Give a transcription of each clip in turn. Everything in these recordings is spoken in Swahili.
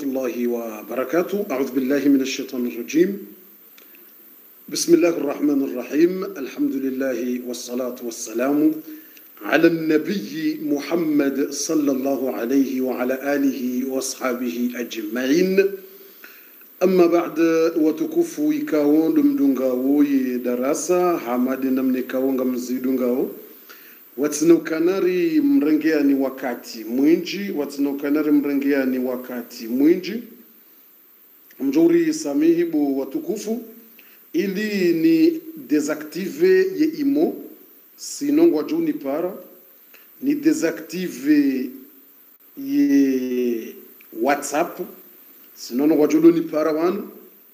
الله وبركاته. أعوذ بالله من الشيطان الرجيم. بسم الله الرحمن الرحيم. الحمد لله والصلاة والسلام على النبي محمد صلى الله عليه وعلى آله وأصحابه أجمعين. أما بعد وتكفوا يكاون دمدونغاو دراسة حمد نمنكاو غمزيدونغاو watinokanari mrengea ni wakati mwingi, watinokanari mrengea ni wakati mwingi. Mjuri samihibu watukufu ili ni desactive ye imo sinongwa juni para ni desactive ye WhatsApp sinongwa juni para wan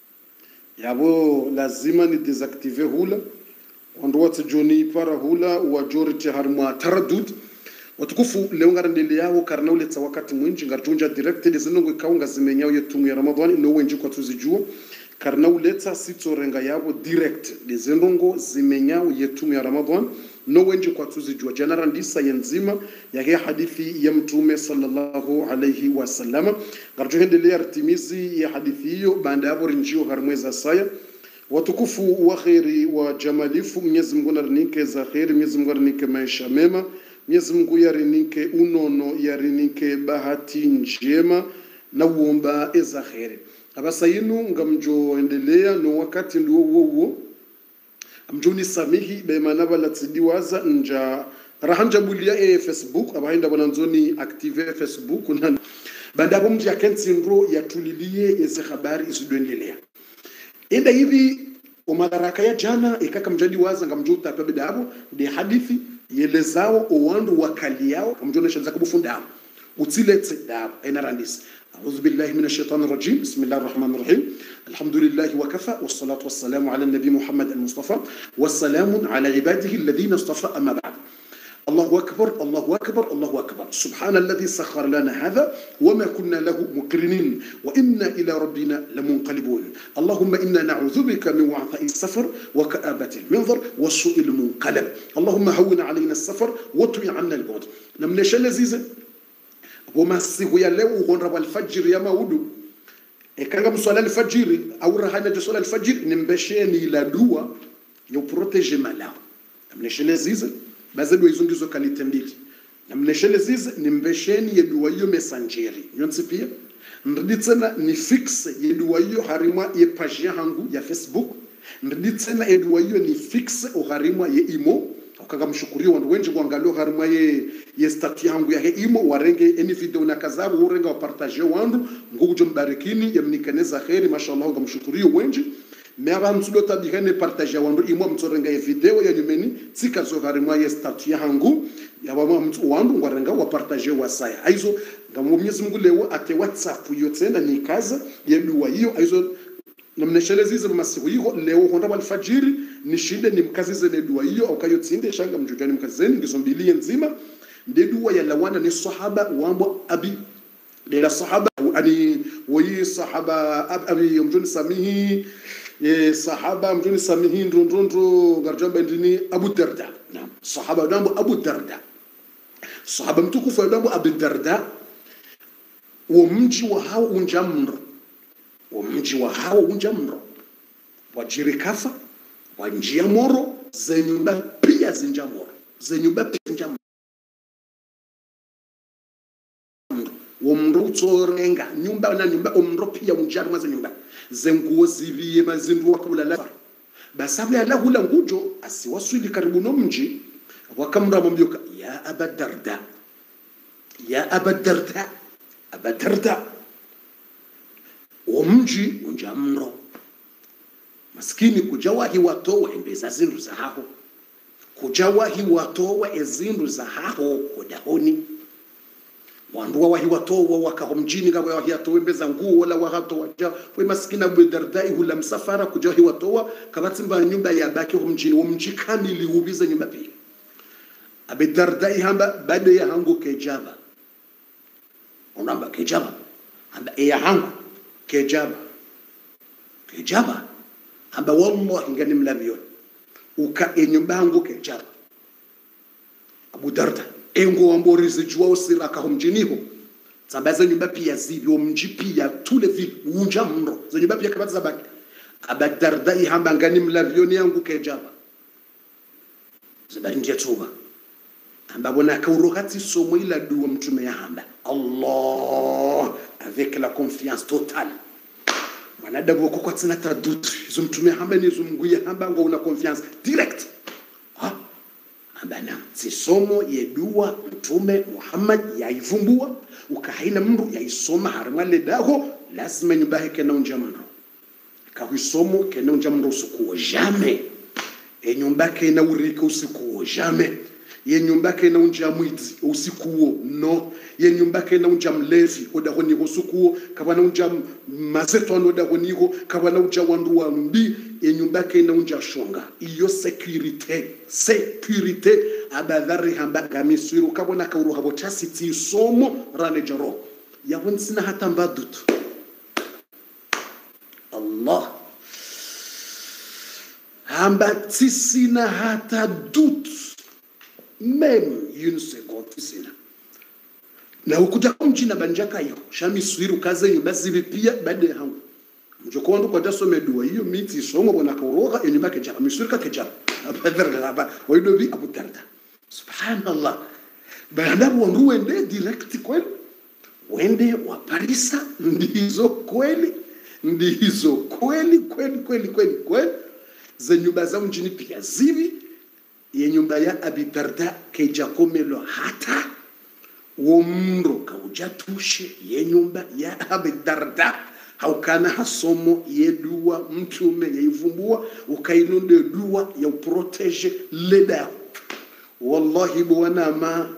yabo lazima ni desactive hula wando watu joni para hula wajorite harma taradud watukufu leo ngarandele yao karna uletsa wakati mwinji ngartunja direct zinongo ikaunga zimenyao yetumu ya Ramadhani no wenji kwa tuzijua karna uletsa sitorenga yao direct zinongo zimenyao yetumu ya Ramadhani no wenji kwa tuzijua janara ndisa yenzima ya hii hadithi ya mtume sallallahu alayhi wasallam ngarjuhendele artimizi ya hadithi hiyo baada hapo rinjio harmweza saya watukufu wa khairi wa jamalifu. Mwenyezi Mungu narinike za khairi, Mwenyezi Mungu narinike maisha mema, Mwenyezi Mungu yarinike unono, yarinike bahati njema na uomba eza khairi. Abasa yinu ngamjo endelea no wakati ndio huo amjoni samihi be manaba latidiwaza nja rahanja bulia Facebook abahinda bananzoni active Facebook na bandabo mji akensi nro yatulilie eze habari isidoendelea. Enda hivi umadaraka ya jana ikaka mjadi waza ngamjuta pepe dabo de hadithi yelezao owandu wakali yao kamjona shanza kubufunda utiletse dabo enarandis. أعوذ بالله من الشيطان الرجيم. بسم الله الرحمن الرحيم. الحمد لله وكفى والصلاة والسلام على النبي محمد المصطفى والسلام على عباده الذين اصطفى. أما بعد الله أكبر الله أكبر الله أكبر. سبحان الذي سخر لنا هذا وما كنا له مقرنين وإنا إلى ربنا لمنقلبون. اللهم إنا نعوذ بك من وعثاء السفر وكآبة المنظر وسوء المنقلب. اللهم هون علينا السفر وطوي عنا البعد. لم نشأ لذيذ وما سيغيا له هون الفجر يا مودو كان مصلى الفجر أو رهنا جسول الفجر نمبشيني لا دوا يبروتيجي مالا. لم نشأ لذيذ bazedu izungizo kalite mbili na mneshele zizi ni mbesheni yeduwa iyo mesangeri nyonsi pia ndiditsena ni fixe yeduwa iyo harimwa ye page yangu ya Facebook ndiditsena yeduwa iyo ni fixe o harimwa ye imo okaga mshukurio wandu wenji kuangalio harimwa ye stati yangu ya imo warenge eni video na kazabu urenga wapartage wandu ngujo mbarikini ya mnikaneza kheri mashallah ngamshukurio wenji mera msudo tabihene partage wandu imo mtsorenga ye video ya nyumeni tsika zo harimwa ye stati yangu ya bama mtu wandu ngwarenga wa partage wasaya aizo ngamu Mwenyezi Mungu leo ate WhatsApp yotsenda ni kaza yeduwa hiyo aizo namneshelezi masiku hiyo leo honda alfajiri ni shinde ni mkazize ne dua hiyo aukayotsinde shanga mjujani mkazeni ngizombilie nzima ndeduwa ya lawana ni sahaba wambo abi de sahaba ani wayi sahaba abi mjuni samihi sahaba mjuni samihi ndondro garjamba ndini Abu Darda. Naam, sahaba dambo Abu Darda, sahaba mtukufu dambo Abu Darda wa mji wa hao unjamro, wa mji wa hao unjamro wajirikafa wanjia moro zenyumba pia zinjamoro zenyumba pia zinjamoro omro tsorenga nyumba na nyumba omro pia unjari maze nyumba zenguo ziviye mazindu wakula la basabla la hula ngujo asiwaswili karibu no mji wakamra mbyoka ya abadarda ya abadarda abadarda omji unjamro maskini kujawahi watowa embeza zindu za haho kujawahi watowa ezindu za haho kodahoni wandu wahi watowa wakaho mjini kama wahi atowe mbeza nguo wala wahato waja we maskini Abu Darda hula msafara kujawahi watowa kabatimba nyumba ya baki ho mjini wa mji kamili ubiza nyumba pili. Abu Darda hamba bado ya hangu kejaba onamba kejaba hamba ya hangu kejaba hamba wallahi ngani mlabion uka enyumba hangu kejaba Abu Darda engo wamborize juwa usira ka mjiniho Zambaza nyumba pia zivi omji pia tule vi unja mro. Za nyumba pia kabati zabaki. Abadarda ihamba ngani mlavioni yangu kejaba. Zabari ndia tuba. Amba bona kaurokati somo ila dua mtume ya hamba. Allah avec la confiance totale. Wanadamu wako kwa tsina tadutu. Izo mtume hamba ni izo mguye hamba ngo una confiance direct. Ambana si somo yedua mtume Muhammad yaivumbua ukahaina mru yaisoma harimale dago lazima nyumbahe kena unjamno kahuisomo kena unjamno usukuo jamais nyumbake na urika usikuo jamais ye nyumbake na unjamwizi usikuo no ye nyumbake na unjamlevi odahoni usukuo kabana unjam mazeto odahoniho kabana unjawandu wa mbi ye nyumbake na unjashonga iyo security abadhari hamba gamisiru kabona kauru habo chasiti somo rane jaro ya wonsina hata mbadutu Allah hamba tisina hata dut même une seconde tisina na ukuja kumjina banjaka hiyo shamisiru kaze nyumba zivi pia bade hangu mjokondo kwa daso medua hiyo miti somo bona kauroga enyumba kejara misirka kejara abadhar laba waido bi Abu Darda subhanallah baadabu wanduende direct kweli wende wa Parisa ndizo kweli za nyumba za mjini pia zivi ye nyumba ya Abi Darda keja komelo hata womro kaujatushe ye nyumba ya Abi Darda haukana hasomo yedua mtume yaivumbua ukainunde dua ya protege leda wallahi bwana ma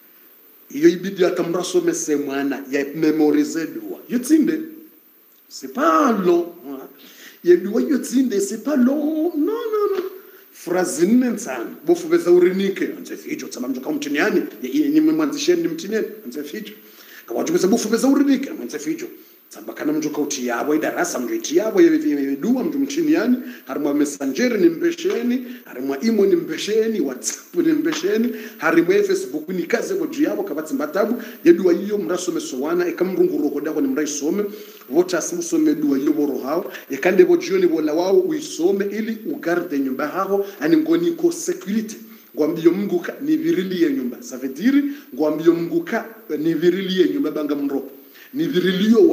iyo ibidi atamraso mesemwana ya memoriser dua yotinde c'est pas long ye dua yotinde c'est pas long non phrase nensana bofu beza urinike anze fijo tsama mjoka mtiniani ni mwanzisheni mtiniani anze fijo kawajuza bofu beza urinike anze fijo samba kana mjoka uti yabo idarasa mjiti yabo yedua mtu mtiniani harimwa messenger ni mbesheni harimwa imo ni mbesheni WhatsApp ni mbesheni harimwa Facebook ni kaze boju yabo kabatsi mbatabu yedua hiyo mrasome sowana ekamrunguro kodako ni mraisome vota simusome dua hiyo boro hao yakande boju ni bola wao uisome ili ugarde nyumba hao ani ngoni ko security ngwambio mnguka ni virili ya nyumba ça veut dire ngwambio mnguka ni virili ya nyumba banga mro ni virilio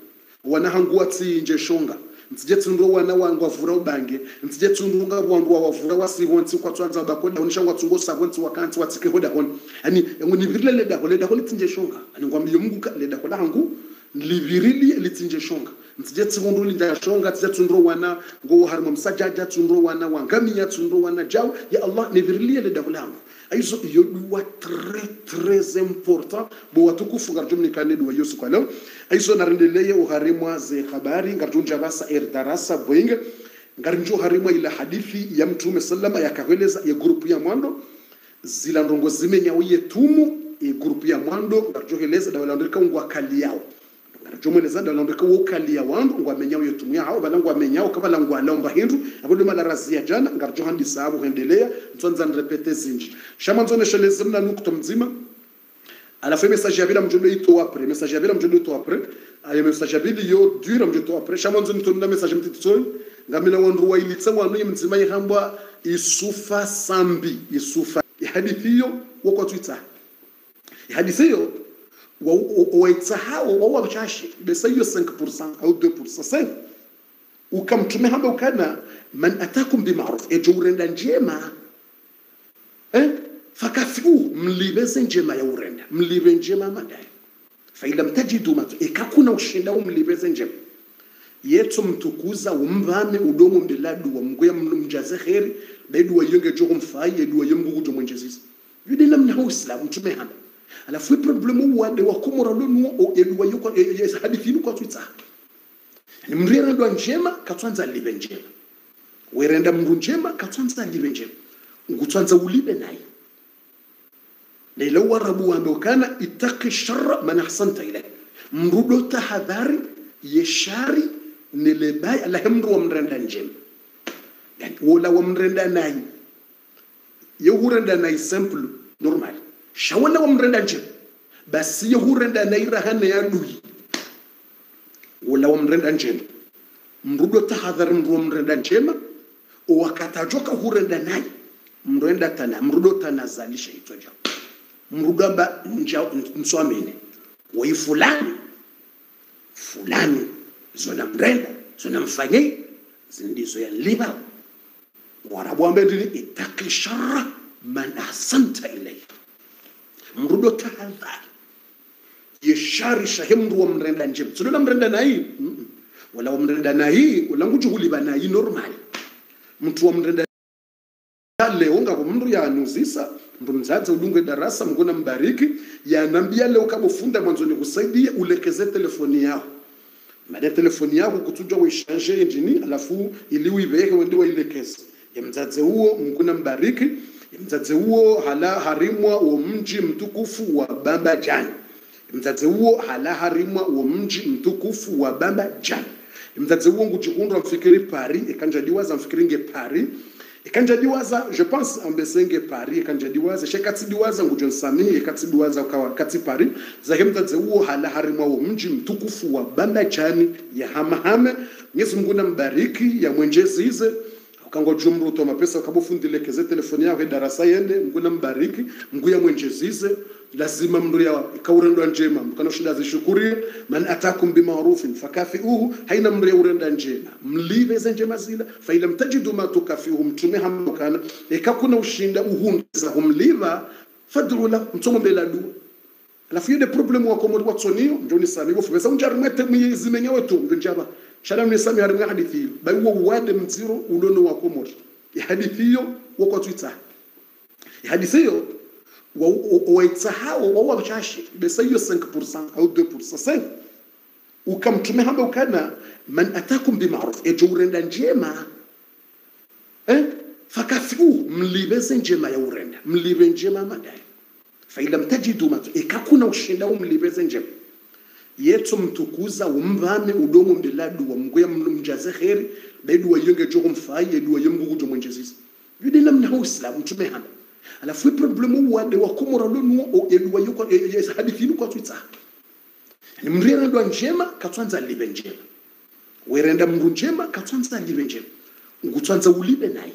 wana hanguatsi nje shonga ntsijetsundo wana wangu avura ubange ntsijetsunga wangu wavura wasibonsi kwa tsanza bakoda onishangwa tsungo sabonsi wakanti watsike hoda hon ani ngoni virile leda holi tsinje shonga ani ngwambio mnguka leda hoda hangu livirili litsinje shonga ntsijetsundo linja shonga ntsijetsundo wana ngo harimo msajaja tsundo wana wangami ya tsundo wana jaw ya Allah ni virile leda hoda hangu aizo iyo dua très important bo watukufu ngarjumni kane dua yosu kwa leo aizo narendeleye uharimwa ze habari ngarjunja basa darasa boinga ngarjunja uharimwa ila hadithi ya mtume sallama yakaweleza ya grupu ya mwando zila ndongo zimenya uye tumu ya grupu ya mwando ngarjoheleza da walandrika ngwa kali yao ngarjomeleza da walandrika ukali ya wandu ngwa menyao yetumu ya hao balangwa menyao kabala ngwa lomba hindu abodo mala razia jana ngarjohandi sababu hendelea ntsonza nrepete zinji shamanzone sheleza mna nukto mzima alafu message ya bila mjondo ito apre message ya bila mjondo ito apre ayo message ya bila yo dura mjondo apre shamanzone tonda message mtitso ngamila wandu wa ilitsa wanu mzima yihambwa isufa sambi isufa hadithi wako Twitter hadithi hiyo waitsahao wao wachashi besa hiyo 5% au 2% ukamtume hamba ukana man atakum bi ma'ruf ejurenda njema fakafiu mlibeze njema ya urenda mlibe njema madai fa ila mtajidu matu ikakuna ushinda mlibeze njema yetu mtukuza umvame udomo mdeladu wa mgoya mjaze khairi baidu wa yenge jogo mfai yedu wa yembu kujo mwenjezisa yude namna Uislamu mtume hamba alafu problemu wade wa kumora lonu yedu wa yuko hadithi kwa Twitter ni mrera ndo njema katwanza libe njema werenda mndu njema katwanza libe njema ngutwanza ulibe naye leo warabu wandokana itaki sharra man ahsanta ilayhi mrudo tahadhari yeshari nilebay alhamdu wa mrenda njema yani wala wa mrenda naye yehurenda naye simple normal shawala wa mrenda njema basi hurenda naira hane ya dui wala wamrenda njema mrudo tahadhari mrudo mrenda njema wakatajoka hurenda naye mrenda tana mrudo tanazalisha ito ja mrudo amba nswamene wai fulani zona mrenda zona mfanye zindizo ya liba warabu ambe ndini itaki sharra man ahsanta ilayhi mrudo tahadhari yeshari shahimru wa mrenda njema sio mrenda nayi wala mrenda nayi wala ngujuhuli banayi normal mtu wa mrenda leo ngabo mndu ya nuzisa mndu mzazi udunge darasa mngona mbariki yanambia leo kabofunda mwanzo ni kusaidia ulekeze telefoni yako mada telefoni yako kutuja uishange engine alafu ili uibeke wende wailekeze ya mzazi huo mngona mbariki ya mzazi huo hala harimwa wa mji mtukufu wa Bamba Jani mzazi huo hala harimwa wa mji mtukufu wa Bamba Jani mzazi huo ngujikundwa mfikiri Paris ikanjadiwaza mfikiringe Paris ikanjadiwaza je pense ambesenge Paris ikanjadiwaza shekatidiwaza ngujonsami ikatidiwaza kwa kati Paris za mzazi huo hala harimwa wa mji mtukufu wa Bamba Jani ya hamahame Mwenyezi Mungu na mbariki ya mwenjezi hize ukango jumru to mapesa ukabofundilekeze telefoni yako darasa yende nguna mbariki nguya mwenjezize lazima mndu ya kaurendo njema mkano shida zishukuri man atakum bima'rufin fakafiuhu haina mndu ya urenda njema mlibeze njema zila fa ila mtajidu ma tukafiuhu mtume hamkana ikakuna ushinda uhunza humliva fadru la mtomo bela du alafu yede problem wako mo watsonio ndio ni sami bo fesa unjarumete myizimenye wetu njaba shalam ni sami harimga hadithi bawo wade mziro ulono wako mo hadithi yo wako Twitter hadithi yo waitsahao wawa chashi besa hiyo 5% au 2% ukamtume hamba ukana man atakum bima'ruf ejurenda njema fakafiu mlibeze njema ya urenda mlibe njema madai fa ila mtajidu matu ikakuna ushinda mlibeze njema yetu mtukuza umvame udomo mbiladu wa mgoya mjaze khairi baidu wayenge joko mfai edu wayemgugu jo mwenjezisi yudi namna Uislamu mtume hamba alafu problemu wade wakomora lonu edwa yuko hadithinu kwa Twitter ni mrenda ndo njema katwanza libe njema werenda mndu njema katwanza libe njema ngutwanza ulibe naye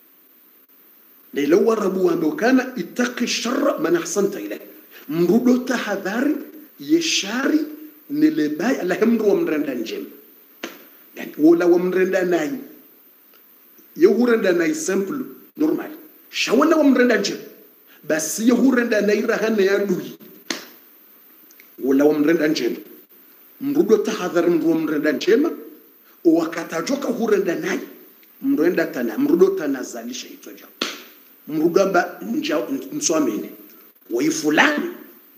leo warabu wandokana itaki sharra man ahsanta ilayhi mrudo tahadhari yeshari nilebay alhamdu wa mrenda njema yani wala wa mrenda naye yehurenda naye simple normal shawana wa mrenda njema basi yehurenda naira hane ya dui wala wa mrenda njema mrudo tahadhari mru wa mrenda njema wakatajoka hurenda naye mrenda tana mrudo tanazalisha itoja mrudo amba nswamene wai fulani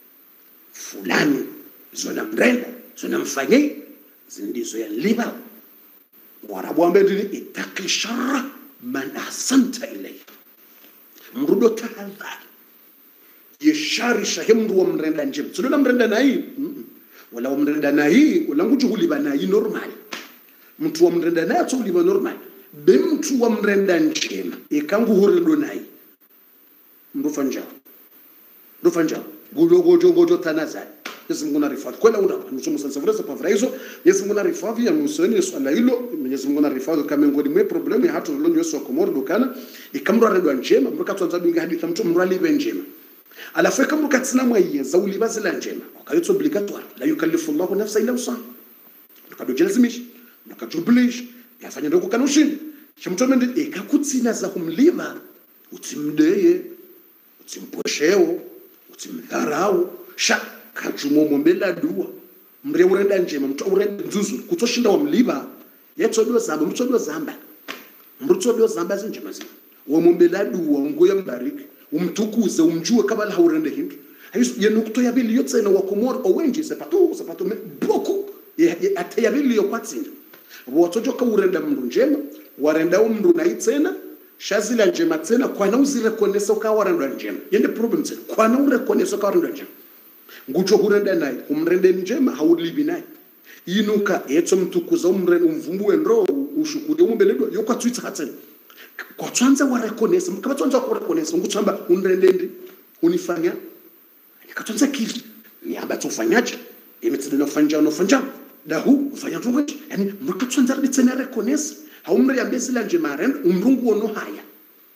zona mrenda zona mfanye zindizo ya liba warabu ambe ndini itaki sharra man ahsanta ilayhi mrudo tahadhari yeshari shahimru wa mrenda njema sio mrenda nayi wala mrenda nayi wala ngujuhuli banayi normal mtu wa mrenda nayi tu liba normal be mtu wa mrenda njema ikangu hurendo nayi ndofanja gojo tanazali Mwenyezi Mungu anarifadhi kwenda unapa msomo sasa vresa pa vraizo Mwenyezi Mungu anarifadhi ya musoni swala hilo Mwenyezi Mungu anarifadhi kama ngoni mwe problem ya hatu lolo Yesu akomoro dokana ikamro redwa njema mruka twanza binga hadithi mtu mrali benjema alafu kama katsina mwaye za ulibazila njema wakayotso obligatoire la yukallifu Allahu nafsa illa wusaha tukadojelazimisha tukajublish yafanya ndoko kanushin chimtomende ekakutsina za kumliva utimdeye utimposheo utimdharau sha kajumo mombela dua mre urenda njema mtu urenda nzuzu kutoshinda wa mliba yetsodo zamba mtsodo zamba zinjema zini wa mombela dua ngoya mbariki umtukuze umjue kabla haurende hindu hayiso yenukto yabili yotsena wa komoro owenji sepato boko atayabili yokwatsinda wotojoka urenda mndu njema warenda mndu naitsena shazila njema tsena kwana uzirekonesa ka warenda njema yende problem tsena kwana urekonesa ka warenda njema ngucho kurenda naye umrende njema haulibi naye inuka etso mtukuza umrende umvumbu wendro ushukuri umbeledwa yokwa Twitter hatsena kwa twanza wa reconnaisse mkaba twanza ku reconnaisse ngutsamba unrende ndi unifanya katwanza kili ni aba tufanyaje imetsidana ufanja da hu ufanya tungoje yani mrukatsunza bitsena reconnaisse haumri ambesila nje maren umrungu ono haya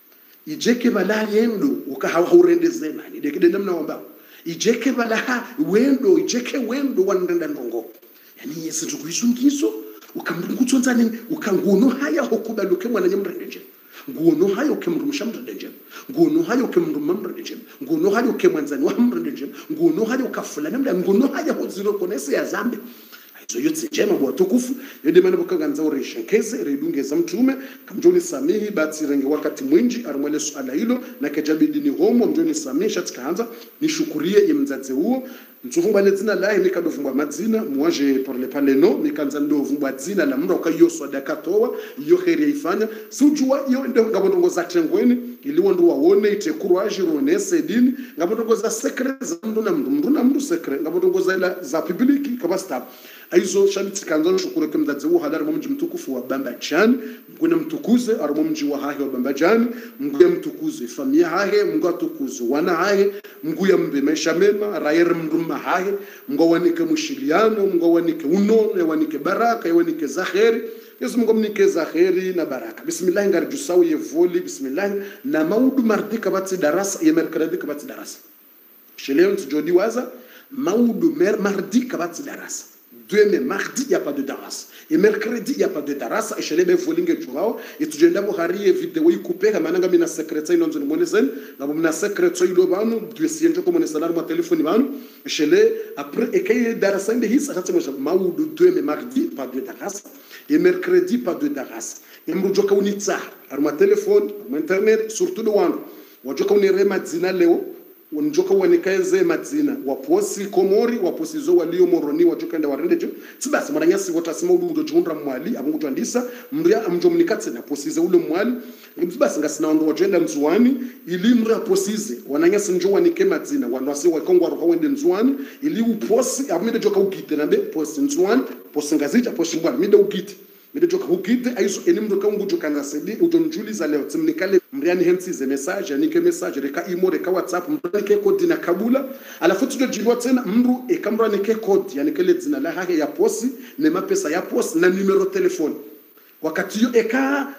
ijeke bala yendo ukahaurende zemani dekide namna wamba ijeke bala wendo ijeke wendo wandenda ndongo yani yesu tukuisungizo ukamrungutsonza nini ukanguno haya hokubaluke mwana nyamrenje nguno hayo kemrumusha mrenje nguno hayo kemrumamrenje nguno hayo kemwanzani wa mrenje nguno hayo kafula namna nguno hayo hoziro konese ya zambe so yotse jema bwa tukufu yede mana bukanganza oresha keze redungeza mtume kamjoni samihi batsi renge wakati mwinji arumwele swala hilo na kajabidi ni homo mjoni samihi shatikaanza nishukurie imzaze huo mtufungwa lezina lahi mikadofumbwa madzina mwaje parle paleno mikanza ndovumbwa dzina la mndo kayoswa dakatowa iyo kheri yaifanya sujua iyo ndo ngabondongo za tengweni iliwo ndo waone ite courage ronese dini ngabondongo za secret za mndo na mndo secret ngabondongo za public kabasta aizo shabiti kanzo nshukuru kemdadze wo hadari mumji mtukufu wa Bambajani mguna mtukuze arimo mji wa hahe wa Bambajani mguya mtukuze familia hahe mguya tukuze wana hahe mguya mbe maisha mema rayer mruma hahe mgawanike mushiliano mgawanike unono wanike baraka wanike zaheri yesu mnike zaheri na baraka bismillah ngarju sawi yevoli bismillah na maudu mardika batsi darasa yemerkradika batsi darasa sheleo tujodi waza maudu mardika batsi darasa Demain, mardi, il n'y a pas de daras. Et mercredi, il n'y a pas de daras. Et chez les volingue jouao. Et tu viens hari vidéo y couper. Et maintenant, il y a secret. Il y a un monnaie. Il y a secret. Il y a un dossier. Comme on est salaire, mon téléphone. Et chez les après, et quand il y a daras, il y a maoudou demain, mardi, pas de daras. Et mercredi, pas de daras. Et mrujoka unitsa. Alors, mon téléphone, mon internet, surtout le wando. Wajoka unirema dzina leo. Unjoka wanikaeze madzina waposi komori waposi zo walio moroni wajokenda warendejo sibasi maranyasi wotasima udu jundra mwali abungutandisa mria amjomnikatse na posize ule mwali sibasi ngasina ndo wajenda nzuani ili mria posize wananyasi njo wanike madzina wanwase wakongwa roho wende nzuani ili uposi amide joka ugite nabe posi nzuani posi ngazija posi mbwana mide ugite mide joka ugite aiso enimdo ka ungujoka ngasedi ujonjuliza leo tsimnikale mriani hensize message anike message reka imo reka whatsapp mrike kodi na kabula alafu tujojilwa tena mru ekamra nike kodi yani kele dzina la hahe ya posi ne mapesa ya posi na numero telefone wakati yo eka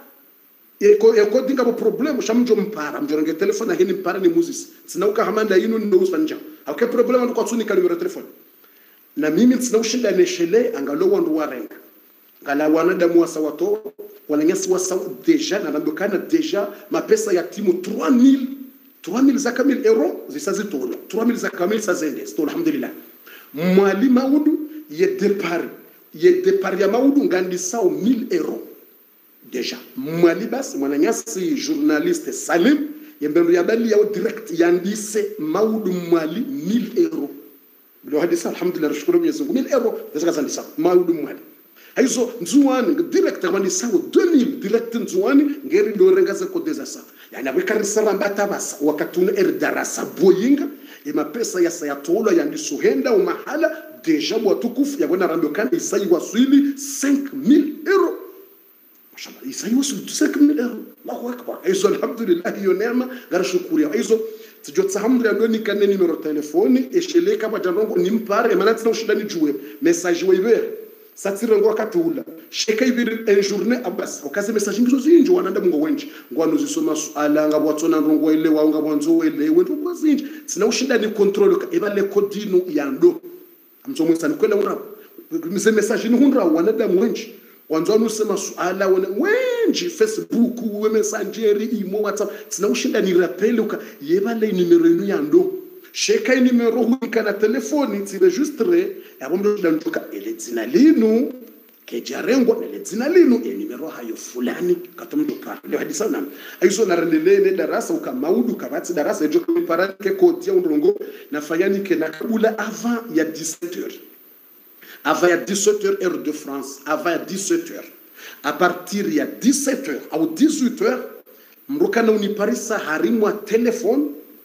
eko dinga bo problem shamjo mpara mjorange telefone hini mpara ni muzis sina ukahamanda yinu ndo usanja hauke problem ndo kwatsuni ka numero telefone na mimi sina ushinda neshele angalo wandu warenga ngala wanadamu wasawato wananyasi wasawa deja na nandokana deja mapesa ya timu 3000 za kamil euro zisazitola 3000 za kamil sazende stola alhamdulillah mwali maudu ye depart ya maudu ngandi sao 1000 euro deja mwali bas mwananyasi journaliste Salim yembendo ya bali ya direct yandise maudu mwali 1000 euro bilo hadisa alhamdulillah shukuru Mwenyezi Mungu 1000 euro deja kazandisa maudu mwali aizo nzuani direct kwani sawa 2000 direct nzuani ngeri ndo rengaza kodeza sa yani abikarisara mbatabasa wakatuna darasa boyinga mapesa ya sayatola yandisuhenda umahala deja watukufu yabona rando kan isai waswili 5000 euro mashallah isai waswili 5000 euro Allahu akbar aizo alhamdulillah yo neema garashukuri aizo tujotsa hamdra ndo nikane numero telefoni eshele kama janongo nimpare manati na ushidani juwe message waiver satirengo akatula sheka ibiri en journée abas okaze message ngizo zinje wananda mungo wenje ngwano zisoma swala ngabwatsona ndongo ile wa ngabwanzo ile wento kwazinje sina ushinda ni control ka ebale kodino yando amzomwe sana kwela ura mise message ni hundra wananda mwenje wanzo anusema swala wana wenje Facebook we messengeri imo WhatsApp sina ushinda ni rappel ka yebale numero inu yando sheka numero huika telefoni tiregistre yabomdo ndoka ele dzina linu kejarengwa ele dzina linu numero hayo fulani katomtoka leo hadisa na aizo na rendelene darasa ukamaudu kabatsi darasa ejo parake kodi ya undongo na fayani ke na kabula avant ya 17h avant ya 17h heure de France avant ya 17h à partir ya 17h au 18h mruka na uniparisa harimwa telefone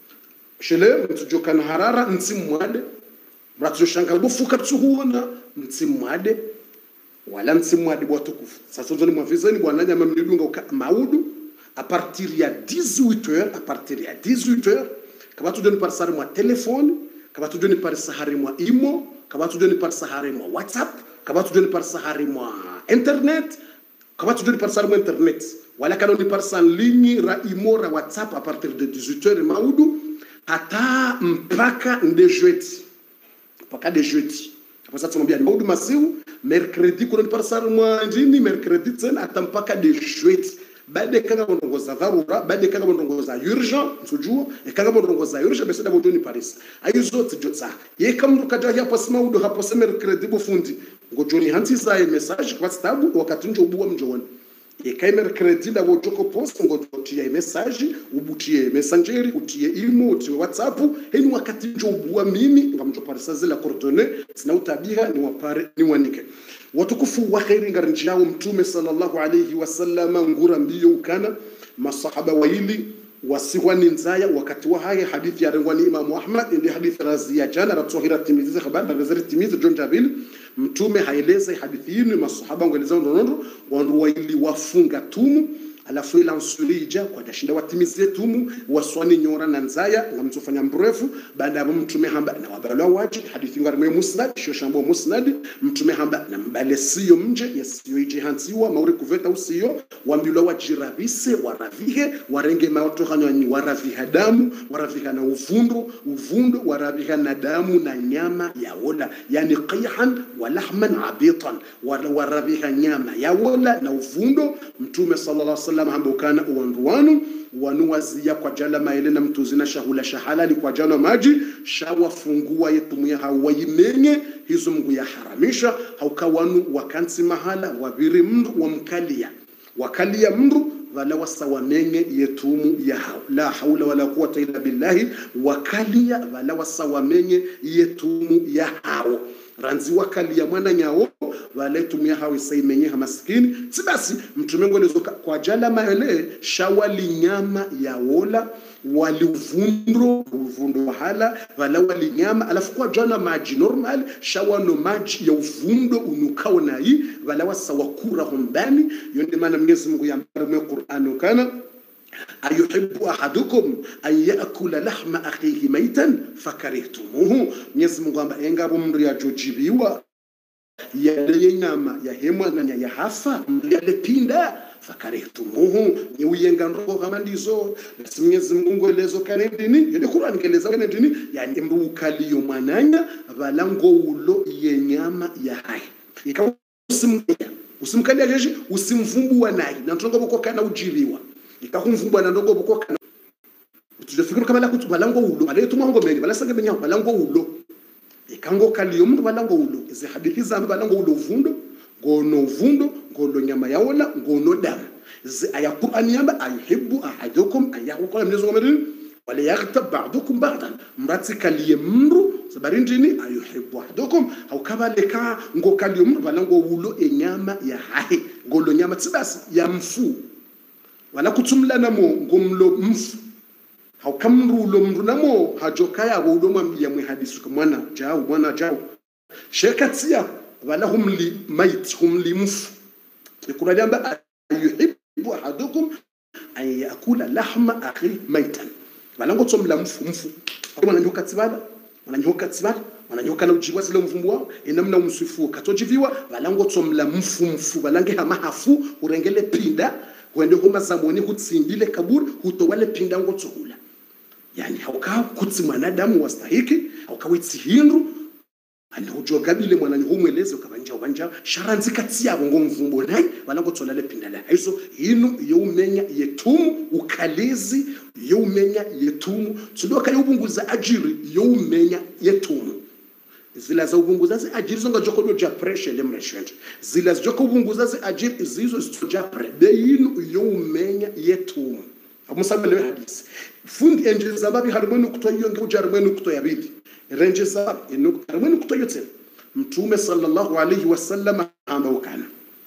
shele mtujokana harara nsimwade mratjoshanga bufuka tsuhuna nsimwade wala nsimwade bwatukufu sasa nzoni mwavizeni bwana nyama mlidunga maudu à partir ya 18h kama tu donne par ça moi téléphone kabatu joni par sahari mwa imo kabatu joni par sahari mwa WhatsApp kabatu joni par sahari mwa internet kabatu joni par sahari mwa internet wala kana ni par en ligne ra imo ra WhatsApp à partir de 18h maudu hata mpaka nde jeudi mpaka de jeudi hapo sasa tunamwambia ni maudu masiu mercredi kuna ni par sahari mwa ndini mercredi tena hata mpaka de jeudi baada kanga ndongoza dharura baada kanga ndongoza urgent nsujua kanga ndongoza urgent besa dabo joni Paris ayo zote jotsa ye kamru kaja hapo smaudo hapo semer credible fundi ngo joni hanti za message kwa sababu wakati njo ubuwa mjoni ye kaimer credit dabo joko post ngo totie message ubutie messenger utie imo utie WhatsApp heni wakati njo ubuwa mimi ngamjo Paris zile coordonnées sina utabira ni wapare ni wanike watukufu wa khairi ngarinjao mtume sallallahu alayhi wasallam ngura mbio ukana masahaba waili wasiwani nzaya wakati wa haya hadithi ya rengwani Imam Ahmad ndi hadithi razia jana ratuhira timizi habari na zari timizi John Jabil mtume haeleza hadithi hii masahaba ngeleza ndonondo wandu waili wafunga tumu alafu ila nsurija kwa dashinda watimizie tumu waswani nyora na nzaya ngamtofanya mrefu baada ya mtume hamba na wabarala waji hadithi ngarme musnad shoshambo musnad mtume hamba na mbale siyo mje yasiyo ije hansiwa mauri kuveta usiyo wambilo wajirabise waravihe warenge maoto hanyo waraviha damu waraviha na uvundo waraviha na damu na nyama ya wola yani qihan wa lahman abitan waraviha nyama ya wola na uvundo mtume sallallahu hambo kana uwanduwanu wanuwazia kwa jala maele na mtuzina shahula shahalali kwa jala maji shawafungua yetumia hawayimenye hizo Mungu ya haramisha haukawanu wakansi mahala wabiri mndu wakalia mndu wala wasawamenye yetumu ya la haula wala quwwata illa billahi wakalia wala wasawamenye yetumu ya hao ranzi wakalia mwana nyao wale tumia hawi saimenye hamaskini sibasi mtume ngolezo kwa jala maele shawali nyama ya wola wali uvundo hala wala wali nyama alafu kwa jana maji normal shawano maji ya uvundo unukao na hii wala wasawakura hombani yonde maana Mwenyezi Mungu ya Qur'an kana ayuhibbu ahadukum an yaakula lahma akhihi maitan fakarihtumuhu Mwenyezi Mungu amba engabo mri ya jojibiwa yale nyama ya hemwa na ya hafa yale pinda fakarihtumuhu ni uyenga ndoko kama ndizo Mwenyezi Mungu elezo kanendini yale Qur'an keleza kanendini yani mbukaliyo mwananya balango ulo yenyama ya hai ikawa usimkalia jeje usimvumbua naye na ntongo boko kana ujibiwa ikakumvumbua na ndongo boko kana tujafikiri kama la kutuba lango ulo bale tumango mengi bala sanga benya balango ulo ikango kaliyo mndu balango ulo izi hadithi za balango ulo vundo ngono nyama yaola ngono damu zi aya Qur'an yamba ayuhibbu ahadukum an yaqula mnezo ngomerini wala yaghtab ba'dukum ba'dan mrati kaliye mndu sabarindini ayuhibbu ahadukum au kabaleka ngo kaliyo mndu balango ulo enyama ya hahi ngolo nyama tsibasi ya mfu wala kutumla namo ngomlo mfu au kamrulo mndu namo hajokaya ulo mwambia mwe hadisi mwana jao shekatia wala humli mait humli mfu ikuna jamba ayuhibbu ahadukum an yaakula lahma akhi maitan wala ngotsomla mfu wananyoka tsibala wananyoka na ujiwa zile mvumbwa inamna umsifu katojiviwa wala ngotsomla mfu wala ngehama hafu urengele pinda wende homa zamoni hutsindile kaburi hutowale pinda ngotsohula yani hauka kutsi mwanadamu wastahiki haukawitsi hindu ani hujogabile mwananyi humweleze ukabanja sharanzi kati yabo ngomvumbo nayi balangotsola lepindala hizo hinu yeumenya yetumu ukalezi yeumenya yetumu tsudoka yobunguza ajiri yeumenya yetumu zila za ubunguza zi ajiri zonga joko ja pressure lemreshent zila joko ubunguza zi ajiri zizo zitoja pre de hinu yeumenya yetumu amusabele hadisi fundi enje zababi harmoni kutoyo ngejarmeni kutoya bidi renje za harmoni kutoyo tena mtume sallallahu alayhi wasallam amawkana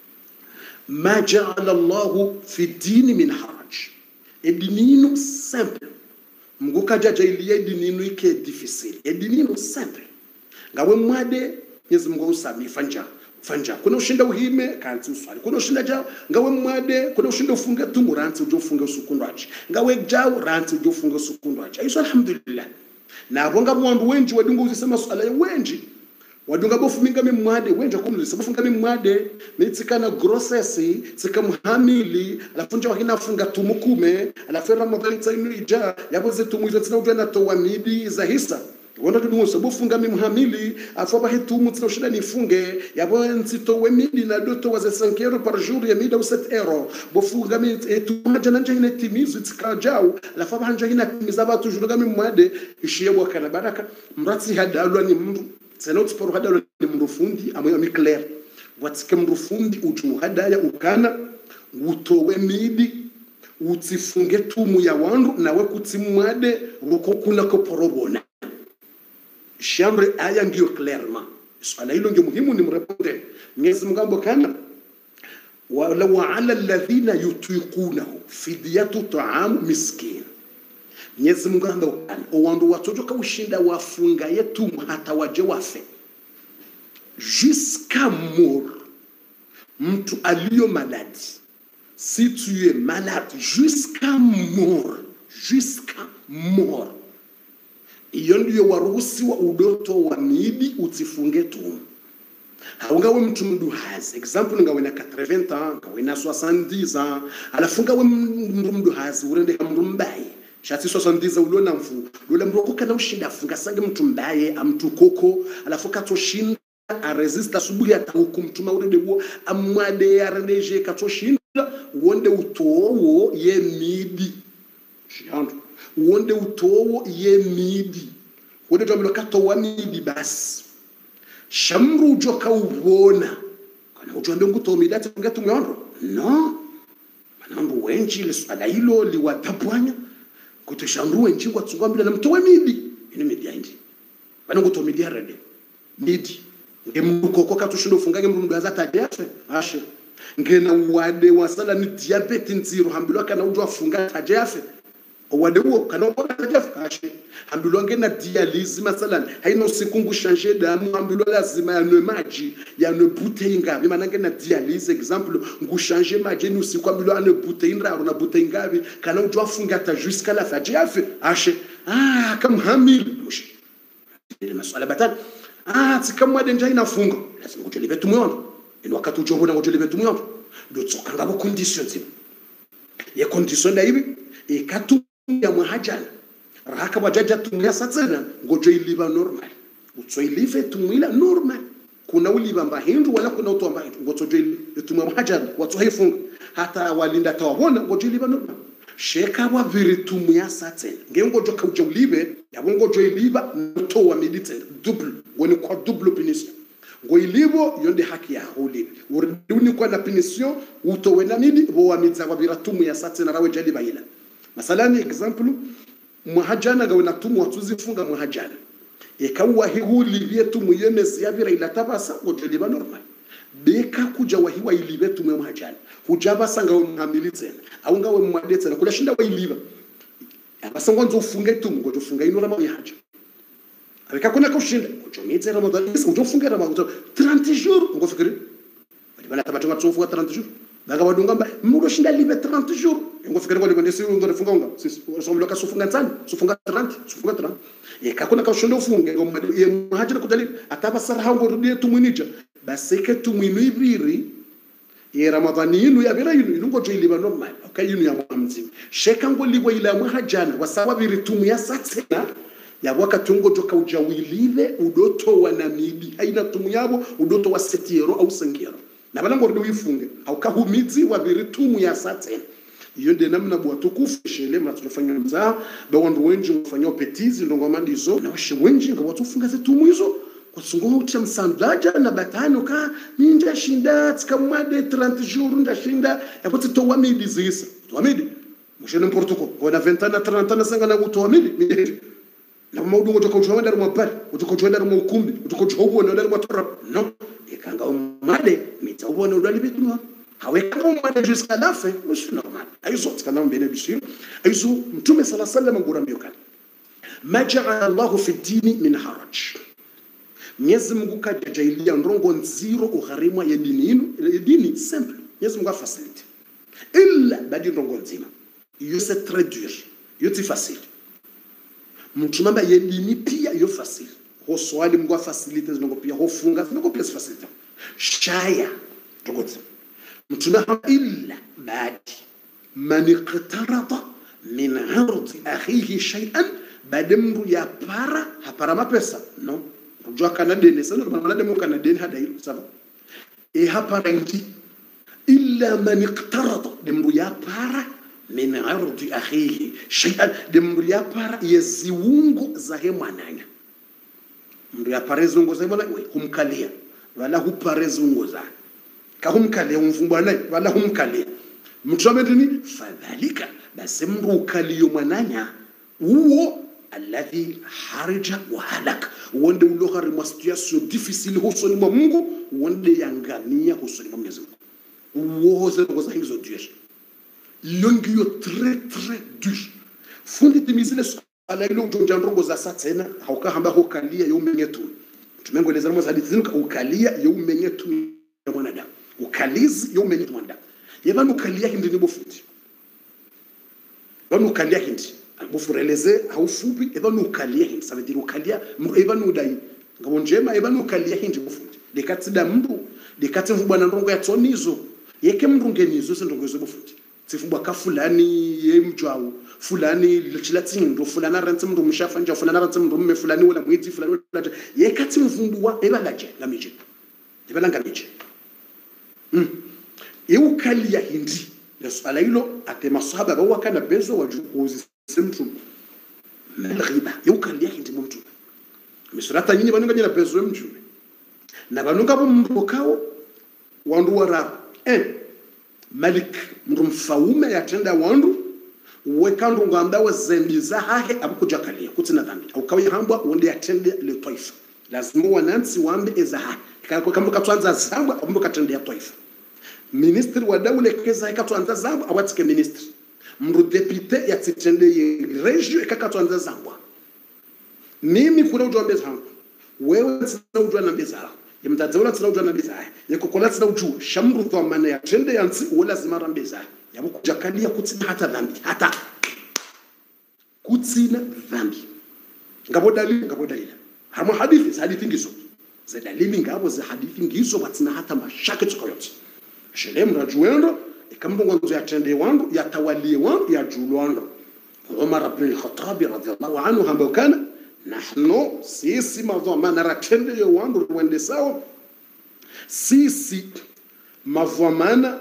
ma ja'ala Allah fi dini min haraj edinino simple mguka jajailiye edinino ike difficile edinino simple ngawe mwade Mwenyezi Mungu usami fanja kuna ushinda uhime kanti uswali kuna ushinda jao ngawe mwade kuna ushinda ufunge tumu ranti ujo ufunge usukundwaji ngawe jao ranti ujo ufunge usukundwaji ayiso alhamdulillah na abonga mwandu wenji wadunga uzisema swala ya wenji wadunga bofu minga mimwade wenja kumulisa bofu minga mimwade mitsikana grossesi tsika muhamili alafunja wakina funga tumukume alafera Ramadhani tsainu ija yabo zetumu izo tsina ujana towa midi za hisa wanda tudungu so bofu minga mimhamili afoba hitumu tsina ushida nifunge yabo nsito we midi na doto waze 5 euro par jour ya mida u 7 euro bofu minga mitumu jana nja hine timizu tsika jau alafoba hanja hina timiza batu juruga mimwade ishiye wakana baraka mratsi hadalwa ni mndu Sena utiporo hadalo ni mrufundi amoyo clair watike mrufundi uju hadaya ukana utowe midi utifunge tumu ya wandu nawe kutimwade ruko kuna ko porobona shambre aya ngiyo clairement swala hilo ndio muhimu ni mreponde Mwenyezi Mungu kana wa ala alladhina yutiqunahu fidyatu ta'am miskin Mwenyezi Mungu anda owandu watojoka ushinda wafunga yetu hata waje wafe jusqu'à mort mtu aliyo malade si tu es malade jusqu'à mort iyo ndio waruhusi wa udoto wa midi utifunge tu haungawe mtu mduhazi example ngawe na 80 ans ngawe na 70 ans alafunga we mduhazi urende kama mbaye shati 70 ulona mfu lola mroko kana ushinda funga sange mtu mbaye amtu koko alafu katoshinda a resist asubuhi atahukumtuma urede wo amwade yareneje katoshinda wonde utowo ye midi shiandu wonde utowo ye midi wonde twamelo katowa midi basi shamru joka ubona kana utwambe nguto midi atunga tumyondo no manambo wenji le swala hilo liwadabwanya kutoshamruwe njingwa tsungambila na mtowe midi ine midi yaindi bana nguto midi yarede midi ngemukoko katushindo fungange mndu azata defe ashe ngena wade wasala ni diabetes nziro hambilwa kana ujwa funga tajafe wade wo kana ubona tajafe ashe hambilwa ngena dialyse masalan haino sikungu changer damu hambilwa lazima ya no maji ya no bouteille ngabi mana ngena dialyse exemple ngu changer maji ni usiku hambilwa ne bouteille raro na bouteille ngabi kana ujwa funga ta jusqu'à la tajafe ashe kama hamil mushi ile maswala batani tsikamwa denja inafunga lazima kujelibe tumyondo ni wakati ujombo na kujelibe tumyondo ndo tsokanga bo conditions ye condition da hivi ikatu ya mwahajana raka wajaja tumya satsena ngojo iliba normal utso ilive tumwila normal kuna uliba mbahindu wala kuna uto mbahindu ngojo tumya mwahajana watu haifunga hata walinda tawabona ngojo iliba normal sheka wa viritumu ya satsena ngengojo kauja ulibe yabongojo iliba to wa medicine double woni kwa double punition ngo ilibo yonde haki ya holi urudi kwa na punition utowena nini bo wa midza kwa viritumu ya satsena rawe jali baila masalani example muhajana gawena tumu watuzifunga muhajana ekawa hihuli vyetu muyemezi yabira ila tabasa ngojo liba normal beka kuja wahiwa ilibe tumu ya muhajana hujaba sanga umhamili tena au ngawe mwade tena kula shinda wa iliba abasangwa nzo ufunge tumu ngojo funga ino rama yahaja abeka kuna kushinda ngojo mize Ramadhani ngojo funga Ramadhani 30 jours ngo fikiri bana tabatunga tsofuga 30 jours baga badunga mba mudo shinda libe 30 jours ngo fikiri ngo ndesi ngo funga nga sisi somlo ka sufunga nsani sufunga 30 kakuna kushinda ufunge ngo muhajira kudali atabasara hango rudie tumunija baseke tumwinu ibiri ye Ramadhani yinu ya bira yinu ngojo iliba normal akayinu ya mwamzima sheka ngo libo ila muhajana wasawa biri tumu ya satsena ya wakati ngojo kauja wilive udoto wa namidi haina tumu yabo udoto wa setiero au sengero na bala ngo wifunge au kahumizi wa biri tumu ya satsena iyo nde namna bwa tukufu shele mna tunafanya mzaa ba wandu wenji mfanyao petizi ndongo mandizo na washe wenji ngo watufunga zetumu hizo kusungu utia msandaja na batano ka ninja shinda tsikamade 30 jours ndashinda yapo to wamidi zisa wamidi mshene protocol kwa 20 na 30 na sanga na kutoamidi na maudu ngoto kwa chwanda mu bali utuko chwanda mu ukumbi utuko chhobo na ndari mu torap no ikanga umade mitawona udali bituma haweka umade jusqu'à la fin c'est normal aizo tikana mbele bishiro aizo mtume sallallahu alayhi wasallam ngurambio kana ma ja'ala Allah fi dini min haraj Mwenyezi Mungu kajailia ndongo nziro uharimwa ya dini yenu dini simple Mwenyezi Mungu afacilite illa badi ndongo nzima yo c'est très dur yo c'est facile mtume amba yelini pia yo fasili ho swali mngwa facilite zinongo pia ho funga zinongo pia facilite shaya tokotse mtume amba illa badi man iqtarada min 'irdi akhihi shay'an badamru ya para hapara mapesa no unajua kana deni sana maana demo kana deni hada hilo sawa hapara nti illa man iqtarada demru ya para min 'irdi akhihi shay'an demru ya para yeziungu za hemwananya mndu ya para zungu za hemwana humkalia wala hupare zungu za ka humkalia umfumbwa naye wala humkalia mtu amedini fadhalika basi mndu ukaliyo mwananya uo alladhi harija wa halak wonde ulohari mwa situation difficile husoni mwa Mungu wonde yangamia husoni mwa Mwenyezi Mungu uoze ngoza hizo dur yongiyo très dur fundi timizile ala ilo jonjandrongo za satena hauka hamba hokalia yo menyetu tumengoeleza mwa hadithi zinuka ukalia yo menyetu ya mwanadamu ukalizi yo menyetu mwanadamu yebanu ukalia hindi ni bofuti banu ukalia hindi bufureleze haufupi ebanu ukalia hindi ça veut dire ukalia ebanu udai ngabo njema ebanu ukalia hindi bofuti dekatsida mndu dekatse mvubana ndongo ya tsonizo yeke mndu ngenizo sendongo zo bofuti tsifubwa ka fulani ye mjwawo fulani lichilatsindo fulana rantse mndu mshafa nja fulana rantse mndu mme fulani wala mwezi fulani wala yekatse mvumbuwa ebalaje ngamije ebalanga mije ukalia hindi swala hilo ate masahaba wakana bezo wajukuzi semtu malghiba ukalia hindi mtu misurata nyinyi banunga nyina bezo mtu na banunga bombokao wandu wara malik mrumfaume yatenda wandu wekandu ngamba wazembiza hahe abukujakalia kutina dhambi au kawi hambwa wonde yatende le taifa lazima wanansi wambe ezaha kama katwanza zamba abumbo katende ya taifa ministri wa dawle keza ikatwanza zambo awatike ministri mru depute yatitende ye regio ikakatwanza zambo mimi kuna ujwa mbeza hangu wewe sina ujwa na mbeza yemtadzawula sina ujwa na mbeza yakokola sina ujwa shamru kwa maana ya tende yansi wala zimara mbeza yabukujakalia kutsina hata dhambi hata kutsina dhambi ngabo dalili harmo hadithi ngizo za dalili ngabo za hadithi ngizo watsina hata mashaka tsokoyote shelem rajuendo ikambo ngonzo yatende wangu yatawalie wangu ya julwando Umar ibn al-Khattab radhiyallahu anhu hamba kana nahnu sisi madhamana ratende wangu wende sawa sisi mavamana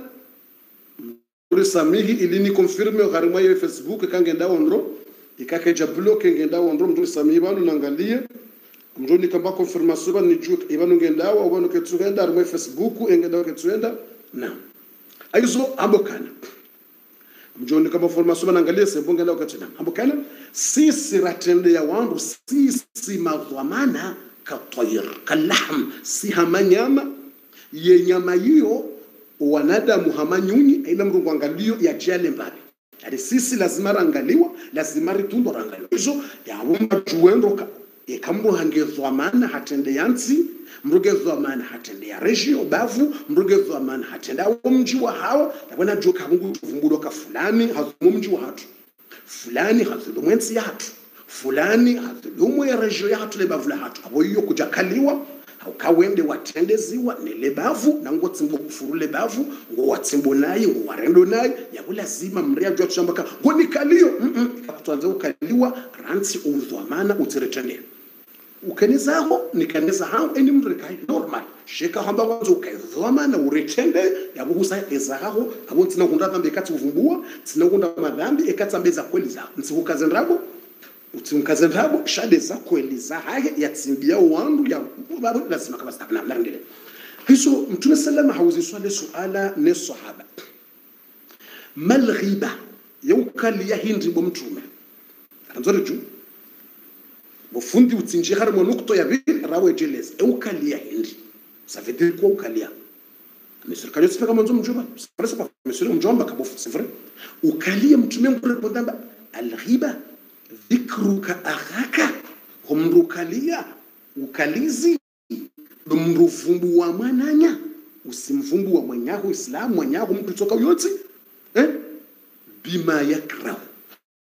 urisamihi ilini confirme gharima ya Facebook kangenda ondro ikakeja block ngenda ondro mtu samihi banu nangalia mjoni kamba confirmation ni juk ibanu ngenda wa banu ketugenda arimo Facebook ngenda ketugenda na aizo ambokana mjoni kama formation naangalia sebonge leo katina ambokana sisi ratende ya wandu sisi madhamana katayr kalahm si hamanyama ye nyama hiyo wanadamu hamanyunyi ila mrungu angalio ya jale mbali yani sisi lazima rangaliwa lazima ritundo rangaliwa hizo ya wumba juendo ikambo hangezwamana hatende yansi mrugezwa maana hatende ya regio bavu mrugezwa maana hatende wa mji wa hawa yabona joka Mungu vumbulo ka fulani hazumu mji wa hatu fulani hazumu mwenzi ya hatu fulani hazumu ya regio ya hatu le bavu la hatu abo hiyo kujakaliwa ukawende watendeziwa nele bavu na ngo tsimbo kufurule bavu ngo watsimbo nayi ngo warendo nayi yabulazima mria jwa tushambaka ngo nikalio ikatwanza ukaliwa ransi uzwamana utiretene ukanizaho nikaneza hao eni mrekai normal sheka hamba wanzo ukaizwamana uretende yabuhusa ezaho abo tsina kunda dhambi kati uvumbua tsina kunda madhambi ekatsambeza kweli za ntsihukaze ndrabo utimkaze ndrabo shade za kweli za hage yatsimbia wandu ya babu lazima kama stakna mlandele hizo mtume sallama hauzi swali suala ne sahaba mal ghiba yukali ya hindi bo mtume anzore ju bofundi utsinji harimo nukto ya bi rawe jeles yukali ya hindi ça veut dire quoi ukalia monsieur kanyo tsifika manzo mjomba c'est pas monsieur mjomba kabofu c'est vrai ukalia mtume mkurepondamba al ghiba dhikruka aghaka humrukalia ukalizi mruvumbu wa mwananya usimvumbu wa mwanyahu islamu mwanyahu mtu toka yote bima yakrau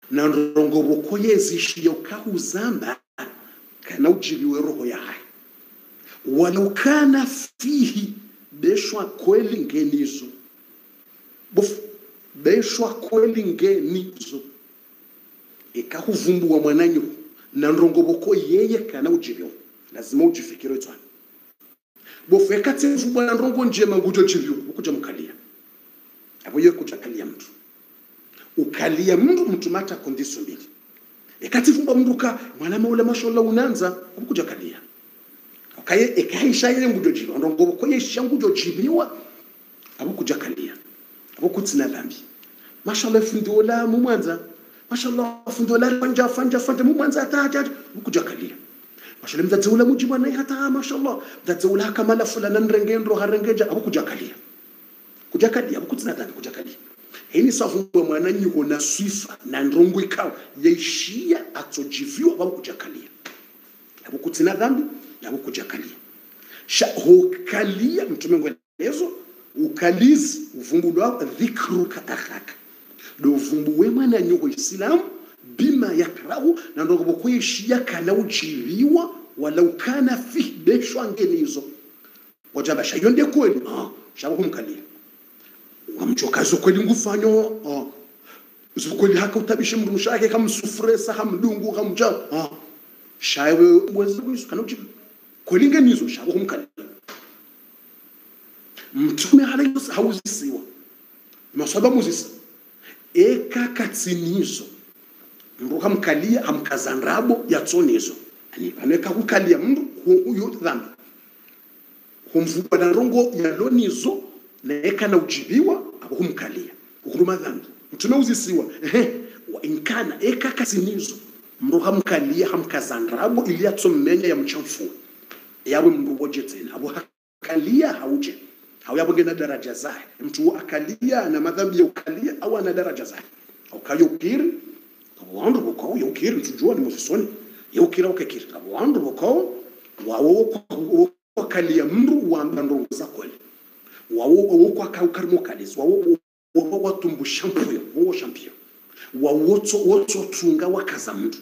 na ndongo bokoye zishiyo kahuzamba kana ujiliwe roho ya hai walau kana fihi beshwa kweli ngenizo bofu beshwa kweli ngenizo ikahuvumbua mwananyu na ndongo boko yeye kana ujiliwe lazima ujifikire twana bofu ekatsevumbua na ndongo njema ngujo jiliwe ukuja mkalia abo yo kujakalia mtu ukalia mtu mata kondiso mbili ekativumbua mtu ka mwana maula mashallah unanza ukuja kalia okaye ekaisha ile ngujo jiliwe ndongo boko yesha ngujo jiliwa abo kujakalia abo kutsina dhambi mashallah fundola mu mwanza mashallah fundola fanja mu mwanza ataja ukujakalia mashallah mtazula mujibwa naye hata mashallah mtazula kama la fulana nrengendo harengeja abo kujakalia abo kutsina dhambi kujakalia hini safungo mwananyi kona swifa na ndongo ikao yaishia atojiviwa abo kujakalia abo kutsina dhambi abo kujakalia hokalia mtume ngwelezo ukalizi uvumbulwa dhikruka akhaka do vumbuwe mwana nyugo Islam bima yakrahu na ndongo bokuishia kana ujiliwa wala ukana fi beshwa ngenizo wajaba shayonde kweli shabo kumkalia wamchokazo kweli ngufanyo usikweli haka utabishe mndu mshake kama sufresa hamdungu kamja shawe uwezo kana ujiliwa kweli ngenizo shabo kumkalia mtume halayos hauzisiwa masaba muzisa eka katsinizo mruka mkalia hamkazanrabo yatsonizo ani paneka kukalia mndu huyo dhambi humvuba na rongo ya lonizo na eka na ujibiwa abo humkalia ukuruma dhambi mtume uzisiwa wa inkana eka katsinizo mruka mkalia hamkazanrabo ili yatsomenya ya mchamfu yawe mndu woje tena abo kalia hauje hawayapo na daraja zake mtu akalia na madhambi ya ukalia au ana daraja zake ukayo ukiri wandu boko yo ukiri tujua ni muzisoni yo ukira ukakiri wandu boko wawo akalia mndu wa ndongo za kweli wawo kwa kaukarimo kalisi wawo watumbu champion wawo champion wawo tunga wakaza mndu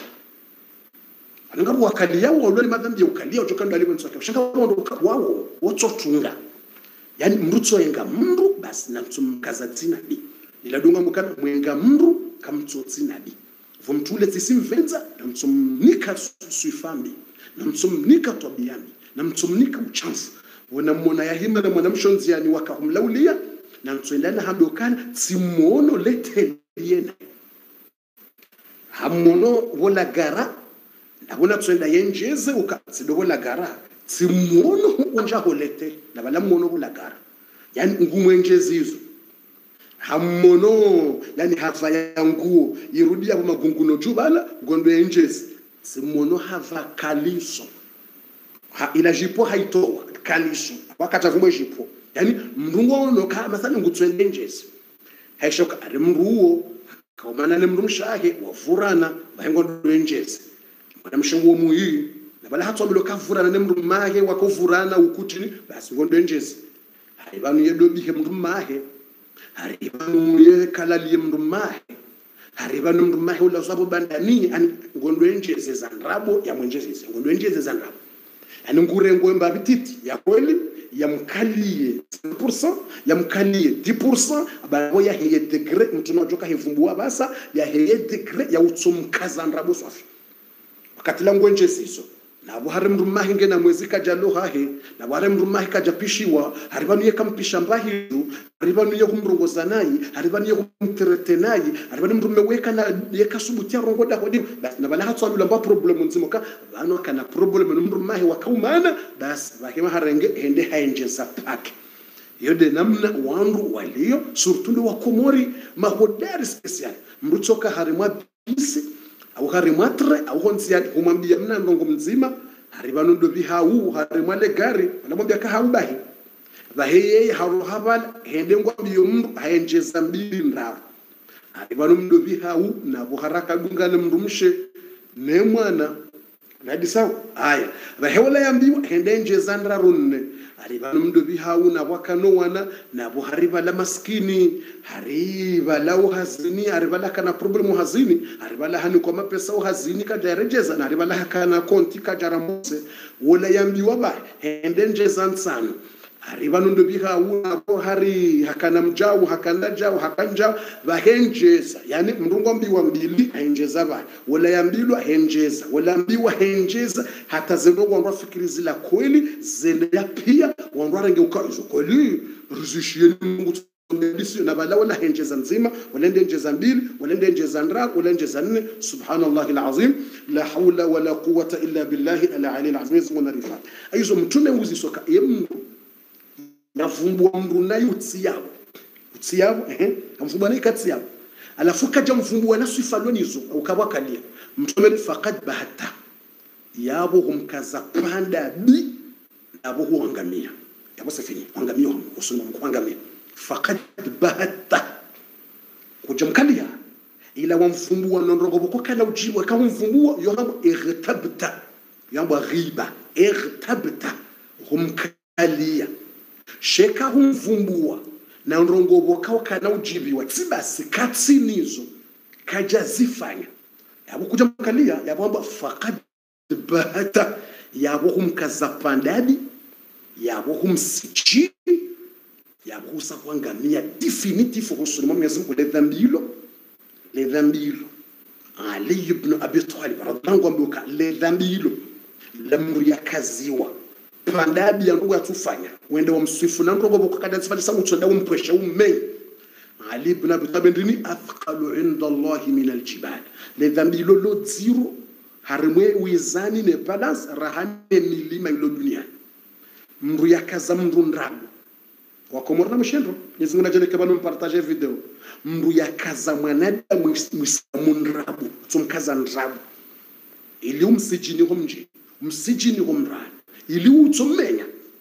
angabu wakalia wao ni madhambi ya ukalia utokando alibonsaka shanga wawo woto tunga yani mrutso yenga mndu basi na mtumkaza tina bi iladunga mukana mwenga mndu kamtsotsina bi vumtule tsisimvenza na mtumnika suifambi na mtumnika tobiami na mtumnika uchanfu wona mona yahima na mwana mshonzi yani wakahumlaulia na mtwendana handokana simuono leteliena hamono wala gara na wona twenda yenjeze ukatsido wala gara simuono unja holete na bala muono bulagara yani ngumwenjezizo hamono yani hava ya nguo irudi abo magunguno jubala gondo yenjezi simuono hava kaliso ila jipo haitoa kaliso wakati vumwe jipo yani mrungo no ka mathalan ngutswende njezi haishoka ari mruo kaumana ne mrumshahe wavurana bahengondo yenjezi mwana mshingo muyi bala hatsomelo kavurana nemrumahe wakovurana ukutini basi ngondo njezi haibanu yedobihe mrumahe haribanu yekalaliye mrumahe haribanu mrumahe ula sabo bandani ani ngondo njezi zanrabo ya mwenjezi ngondo njezi zanrabo ani ngurengo mbabititi ya kweli ya mkaliye 100% ya mkaliye 10% ababo ya heye degré mtuno joka hevumbua basa ya heye degré ya utsumkaza nrabo swafi wakati la njezi hizo na buhari mrumahi ngena mwezi kajalo hahe na buhari mrumahi kajapishiwa haribanu ye kampisha mbahiru haribanu ye kumrongoza nayi haribanu ye kumterete nayi haribanu mrume weka na ye kasubutia rongoda hodi na bala hatso alula mba problem nzimoka bano kana problem mrumahi wakaumana bas bahima harenge hende haenjenza pake yode namna wandu walio surtunde wa komori mahodari special mrutsoka harimwa bisi au harimatre au honsia humambia mna ndongo mzima haribanu dobi hau harimwa le gari anamwambia ka haubahi baheye haruhabal hende ngwambiyo mndu haenjeza mbili ndaro haribanu mdobi hau na buharaka dungana mrumshe ne mwana nadi sawa aya bahewala yambiwa hende njeza ndarunne hariba mdo bihauna wakano wana na bo hariba la maskini hariba la uhazini hariba la kana problemu hazini hariba la hani kwa mapesa uhazini kajarejeza na hariba la kana konti kajaramose wala yambiwa ba hendenjeza nsano hariba ndo bihauna bo hari hakana mjao hakana jao hakanja bahenjeza yani mrungo mbiwa mbili henjeza ba wala yambilwa henjeza wala mbiwa henjeza hata zendo wandu fikiri zila kweli zende ya pia wandu arengeuka izo kweli rizishie Mungu ndisi na bala wala henjeza nzima wala ndenjeza mbili wala ndenjeza ndra wala ndenjeza nne subhanallahi alazim la hawla wala quwwata illa billahi al-ali al-azim wa rifa aizo mtume uzisoka yemu navumbua mndu nayo utsiyabo amvumbua nayo katsiyabo alafu kaja mvumbua nasu ifalonizo ukabakalia mtume faqad bahata yabo humkaza panda bi yabo huangamia yabo sefini huangamia usuma huangamia faqad bahata kujamkalia ila wamvumbua nondrogo ko kana ujiwa kama mvumbua yohamba irtabta yamba riba irtabta humkalia sheka humvumbua na ndrongobo kana ujibiwa tsibasi katsinizo kaja zifanya yabo kuja mkalia yabo faqad bahata yabo humkaza pandadi yabo humsiji yabo usakwangamia definitive husuluma Mwenyezi Mungu le dhambilo Ali ibn Abi Talib radhiallahu anhu le dhambilo lamri yakaziwa pandadi ya ndugu atufanya wende wa msifu na ndugu boko kada sifali samu tsoda umpwesha umme Ali ibn Abi Talib ndini athqalu inda Allah min aljibal le dhambilo lo zero harimwe wizani ne balance rahane milima ilo dunia mru yakaza mru ndrabu wakomorna mshendo Mwenyezi Mungu ajale kabano mpartage video mru yakaza mwanada mwisamundrabu tumkaza ndrabu ili umsijini humji umsijini humrani ili utsomenya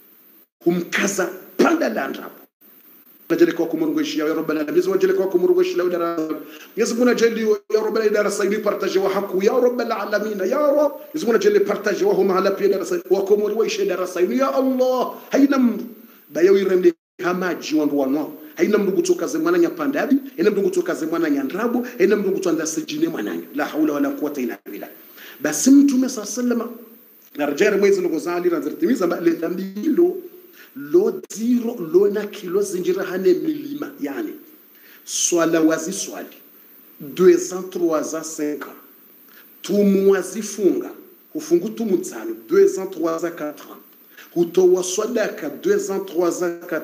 humkaza panda la ndrabu najele kwa kumurugweshi ya rabbana Mwenyezi Mungu ajale kwa kumurugweshi la udara Mwenyezi Mungu ajale ya rabbana darasa ili partage wa haku ya rabbal alamin ya rab Mwenyezi Mungu ajale partage wa huma hala pia darasa wa kumurugweshi darasa ya Allah haina bayo irende hamaji wandu wanwa haina mndu kutoka zemwana nyapandabi haina mndu kutoka zemwana nyandrabu haina mndu kutoka sijine mwananyo la haula wala quwwata illa billah basi mtume sallallahu narjari mwezi ngozali ranzitimiza le dhambilo lo zero lo na kilo zinjira hane milima yani swala wazi swali 2 ans 3 ans 5 ans tumu wazifunga ufungu tumu tsano 2 ans 3 ans 4 ans hutowa swadaka 2 ans 3 ans 4 ans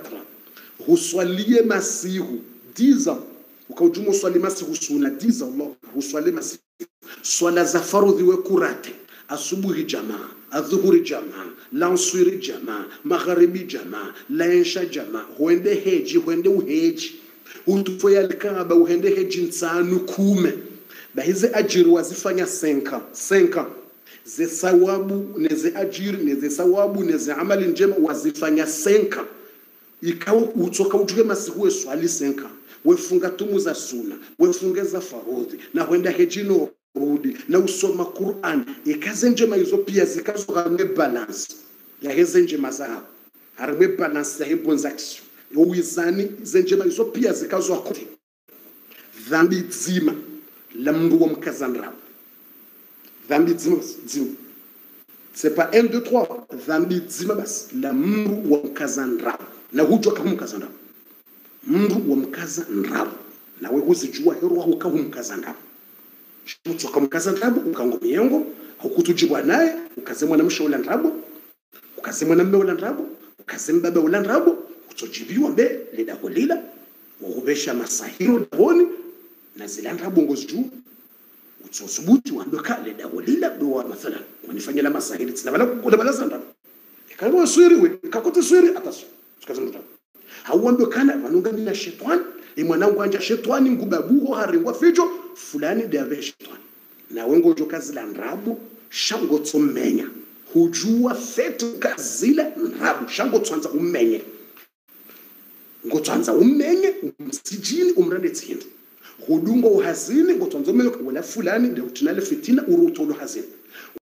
huswalie masihu 10 ans ukaujumu swali masihu suna 10 ans Allah huswalie masihu swala za farudhi we kurate asubuhi jamaa adhuhuri jamaa lanswiri jamaa magharibi jamaa laensha jamaa huende heji huende uheji utufoya alkaaba uhende heji nsanu kume bahize ajiri wazifanya 5 ze sawabu neze ajiri neze sawabu neze amali njema wazifanya 5 ikawa utoka utuke masiku swali 5 wefunga tumu za suna wefungeza farudhi na huenda heji no rudi na usoma Qur'an ikaze njema hizo pia zikazo hamwe balance ya heze njema zao harwe balance ya hebo nzaki uwizani zenjema hizo pia zikazo akuti dhambi zima la mndu wa mkazandrabu dhambi zima c'est pas 1 2 3 dhambi zima basi la mndu wa mkazandrabu na hujua kama mkazandrabu mndu wa mkazandrabu na wewe huzijua hero wako kama mkazandrabu utoka mkazandrabu ukangomiengo hukutujibwa naye ukasema na mshauri ndrabu ukasema na mmeula ndrabu ukasema baba ula ndrabu utojibiwa mbe leda kolila wahubesha masahiro doni na zile ndrabu ngoziju utosubuti wandoka leda kolila do mathalan wanifanyia la masahiri tsina bala kula bala ndrabu kama swiri we kakote swiri atasu tukazana ndrabu hauambe kana wanungani na shetani mwanangu anja shetani ngubabuho haringwa fijo fulani de shetani na wengo jokazi la ndrabu shango tsomenya hujua fetu kazila ndrabu shango tsanza umenye ngotsanza umenye umsijini umrande tsinda hudungo uhazini ngotsanza umenye wala fulani ndio tunale fitina urutolo hazini